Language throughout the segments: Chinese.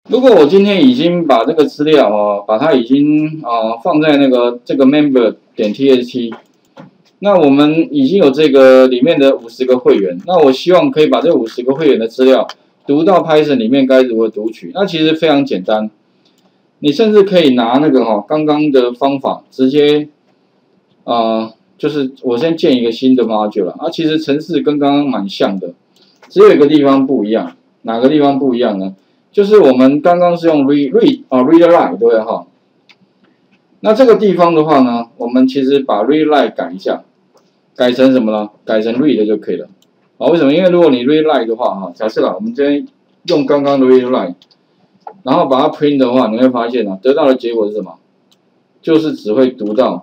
如果我今天已经把这个资料把它已经放在这个 member 点 txt， 那我们已经有这个里面的50个会员，那我希望可以把这50个会员的资料读到 Python 里面该如何读取？那其实非常简单，你甚至可以拿那个刚刚的方法直接就是我先建一个新的 module 了，其实程式跟刚刚蛮像的，只有一个地方不一样，哪个地方不一样呢？就是我们刚刚是用 read line 对不对哈？那这个地方的话呢，我们其实把 read line 改一下，改成什么呢？改成 read 就可以了。为什么？因为如果你 read line 的话假设我们今天用刚刚的 read line， 然后把它 print 的话，你会发现得到的结果是什么？就是只会读到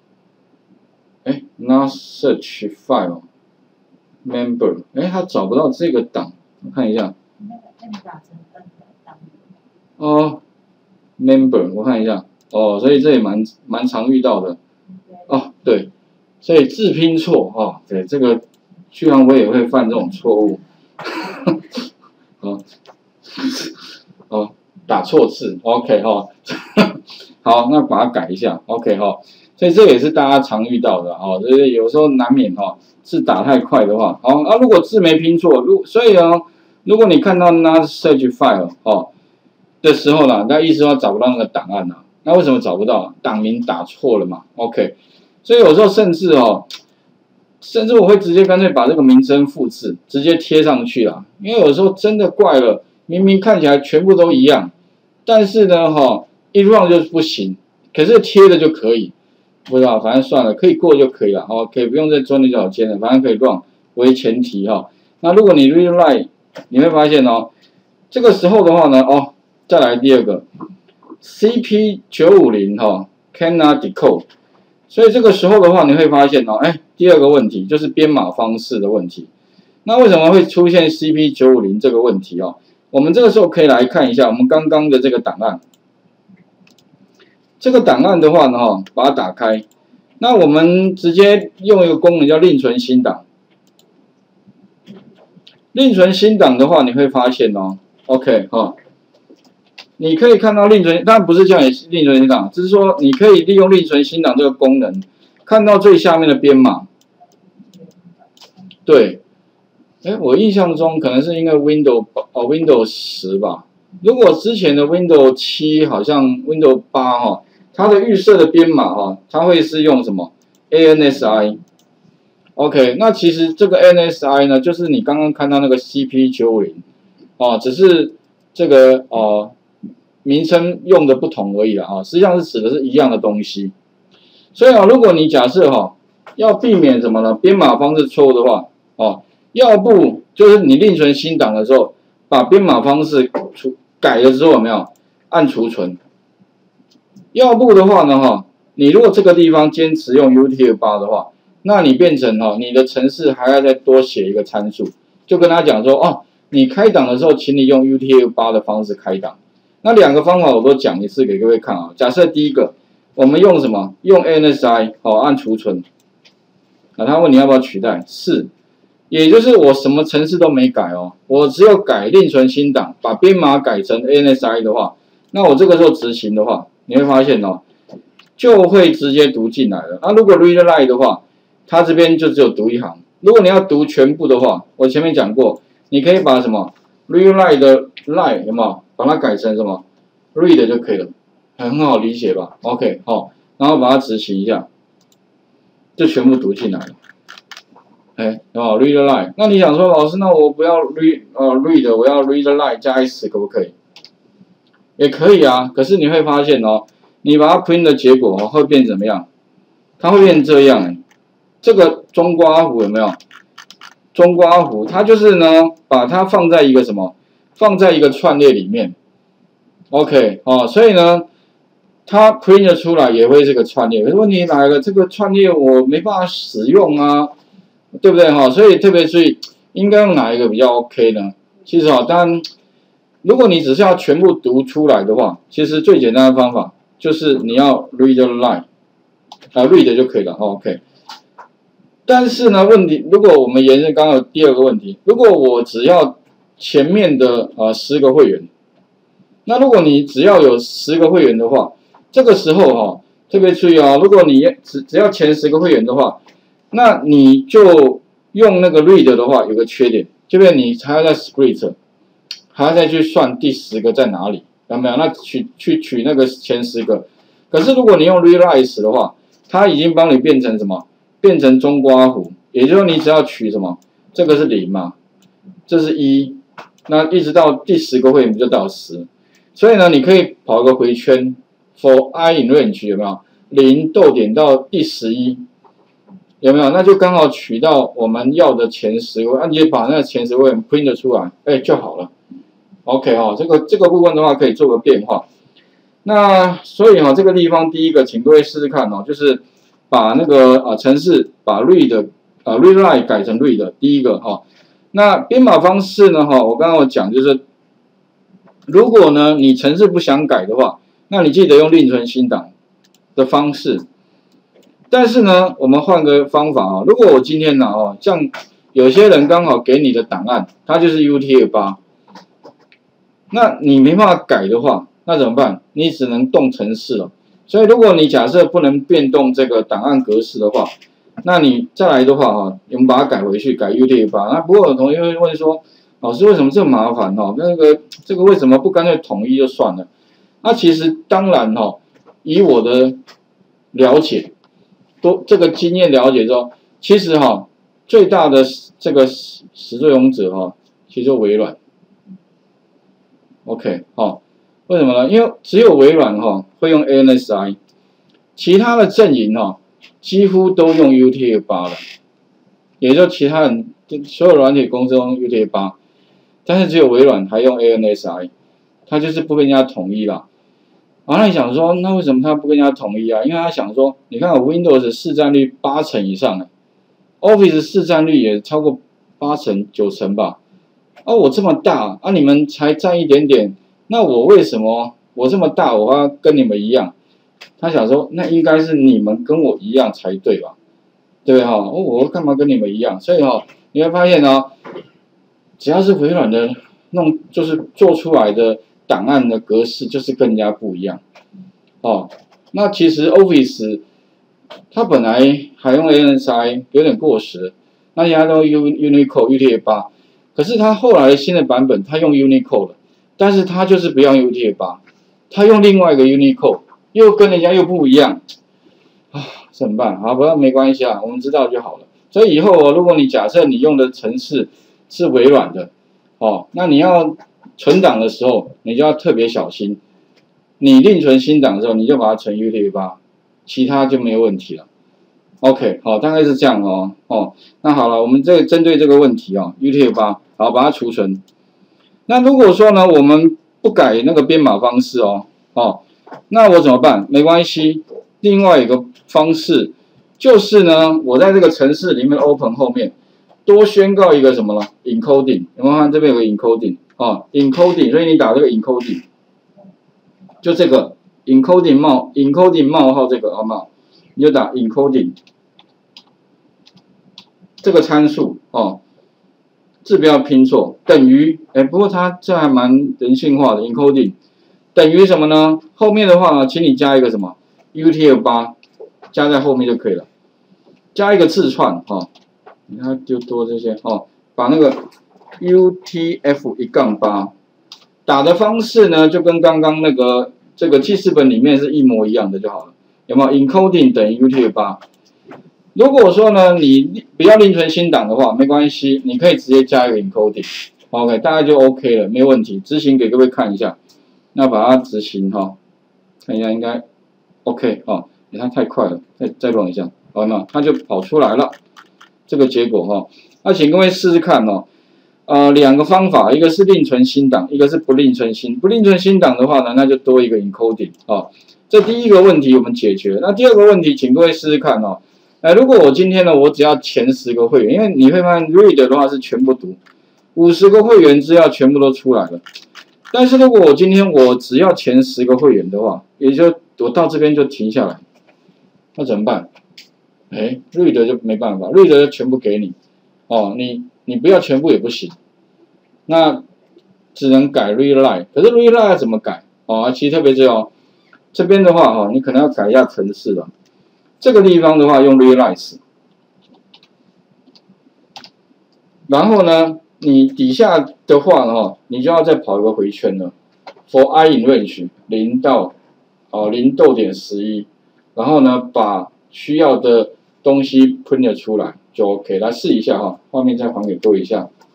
not search file member， 它找不到这个档，我看一下。member 我看一下，所以这也蛮常遇到的，对，所以字拼错对，这个居然我也会犯这种错误，打错字 ，OK 好，那把它改一下 ，OK 所以这也是大家常遇到的就是有时候难免字打太快的话，如果字没拼错，所以如果你看到 not search file 的时候呢，那意思说找不到那个档案那为什么找不到？档名打错了嘛 ，OK， 所以有时候甚至我会直接干脆把这个名称复制，直接贴上去啦，因为有时候真的怪了，明明看起来全部都一样，但是呢一 run 就是不行，可是贴的就可以，不知道，反正算了，可以过就可以了可以不用再钻牛角尖了，反正可以 run 为前提那如果你 read line， 你会发现这个时候的话呢再来第二个 CP950 cannot decode， 所以这个时候的话你会发现第二个问题就是编码方式的问题。那为什么会出现 CP950 这个问题我们这个时候可以来看一下我们刚刚的这个档案。这个档案的话呢把它打开，那我们直接用一个功能叫另存新档。另存新档的话，你会发现OK 你可以看到另存，当然不是叫你另存新档，只是说你可以利用另存新档这个功能，看到最下面的编码。对，我印象中可能是因为 Windows 10吧。如果之前的 Windows 7好像 Windows 8它的预设的编码它会是用什么 ANSI。OK， 那其实这个 ANSI 呢，就是你刚刚看到那个 CP950只是这个名称用的不同而已啦实际上是指的是一样的东西。所以如果你假设要避免什么呢？编码方式错误的话要不就是你另存新档的时候，把编码方式改了之后有没有按储存？要不的话呢你如果这个地方坚持用 UTF-8 的话，那你变成你的程式还要再多写一个参数，就跟他讲说你开档的时候，请你用 UTF-8 的方式开档。那两个方法我都讲一次给各位看假设第一个，我们用什么？用 ANSI 按储存。他问你要不要取代？是，也就是我什么程式都没改我只有改另存新档，把编码改成 ANSI 的话，那我这个时候执行的话，你会发现就会直接读进来了。那如果 read line 的话，它这边就只有读一行。如果你要读全部的话，我前面讲过，你可以把什么 read line 的 line 有没有把它改成什么 read 就可以了，很好理解吧 ？OK 然后把它执行一下，就全部读进来了。read line， 那你想说老师，那我不要 read，我要 read line 加 s 可不可以？也可以啊，可是你会发现你把它 print 的结果会变怎么样？它会变这样这个中括弧有没有？中括弧它就是呢，把它放在一个什么？放在一个串列里面。OK 所以呢，它 print 出来也会是个串列。可是问题来了，这个串列我没办法使用啊，对不对所以特别注意，应该用哪一个比较 OK 呢？其实当然，如果你只是要全部读出来的话，其实最简单的方法就是你要 read line，read 就可以了OK。但是呢，问题如果我们延伸刚刚有第二个问题，如果我只要前面的10个会员， 那如果你只要有10个会员的话，这个时候哈，特别注意哦，如果你只要前10个会员的话，那你就用那个 read 的话，有个缺点，这边你还要在 split， 还要再去算第10个在哪里，有没有？那取那个前10个。可是如果你用 realize 的话，它已经帮你变成什么？变成中括弧，也就是说你只要取什么？这个是0嘛，这是1，那一直到第10个会员就到10。所以呢，你可以跑个回圈 ，for I in range 有没有？0逗点到第11，有没有？那就刚好取到我们要的前10个，那你就把那前10位 print 出来，哎就好了。OK 哈、哦，这个部分的话可以做个变化。那所以哈、哦，这个地方第一个，请各位试试看哦，就是把那个程式把 read readline 改成 read， 第一个哈、哦。那编码方式呢哈、哦，我刚刚有讲就是。如果呢，你程式不想改的话，那你记得用另存新档的方式。但是呢，我们换个方法啊，如果我今天呢像有些人刚好给你的档案，它就是 UTF-8，那你没办法改的话，那怎么办？你只能动程式了。所以如果你假设不能变动这个档案格式的话，那你再来的话啊，我们把它改回去，改 UTF-8。那不过有同学会问说，老师为什么这么麻烦哦？这个为什么不干脆统一就算了？那其实当然哦，以我的了解，这个经验了解之后，其实哈、最大的这个始作俑者哈、其实就微软。OK 为什么呢？因为只有微软会用 ANSI， 其他的阵营几乎都用 UTF-8了，也就其他人所有软体公司都用 UTF-8。但是只有微软还用 ANSI， 它就是不跟人家统一啦。然后你想说，那为什么它不跟人家统一啊？因为他想说，你看我 Windows 市占率80%以上，Office 市占率也超过80%、90%吧。我这么大你们才占一点点，那我为什么我这么大，我要跟你们一样？他想说，那应该是你们跟我一样才对吧？对不对我干嘛跟你们一样？所以你会发现只要是微软的就是做出来的档案的格式，就是跟人家不一样。那其实 Office 它本来还用 ANSI 有点过时，那现在都用 Unicode UTF-8，可是它后来新的版本它用 Unicode 了，但是它就是不用 UTF-8，它用另外一个 Unicode， 又跟人家又不一样，怎么办？好，不过没关系我们知道就好了。所以以后如果你假设你用的程式是微软的，那你要存档的时候，你就要特别小心。你另存新档的时候，你就把它存 UTF-8，其他就没有问题了。OK， 大概是这样那好了，我们针对这个问题UTF-8，好，把它储存。那如果说呢，我们不改那个编码方式那我怎么办？没关系，另外一个方式就是呢，我在这个程式里面 open 后面。多宣告一个什么了 ？encoding， 有没有看这边有个 encoding？encoding， 所以你打这个 encoding， 就这个 encoding 冒号这个好不好？你就打 encoding 这个参数字不要拼错，等于不过它这还蛮人性化的 encoding 等于什么呢？后面的话呢，请你加一个什么 UTF-8，加在后面就可以了，加一个字串你看就多这些把那个 UTF-8打的方式呢，就跟刚刚那个这个记事本里面是一模一样的就好了，有没有 ？encoding 等于 UTF-8。如果说呢，你不要另存新档的话，没关系，你可以直接加一个 encoding，OK， 大概就 OK 了，没问题。执行给各位看一下，那把它执行看一下应该 OK 你看太快了，再乱一下，好吗？它就跑出来了。这个结果那请各位试试看两个方法，一个是另存新档，一个是不另存新。不另存新档的话呢，那就多一个 encoding 这第一个问题我们解决。那第二个问题，请各位试试看如果我今天呢，我只要前10个会员，因为你会发现 read 的话是全部读，50个会员资料全部都出来了。但是如果我今天我只要前10个会员的话，也就我到这边就停下来，那怎么办？read 就没办法 ，read 就全部给你你不要全部也不行。那只能改 readline， 可是 readline 要怎么改？哦，其实特别重要。这边的话哈，你可能要改一下程式了。这个地方的话用 realize， 然后呢，你底下的话哈，你就要再跑一个回圈了。For I in range 0到0.11，然后呢，把需要的东西 print 出来就 OK。来试一下哈，画面再还给各位一下。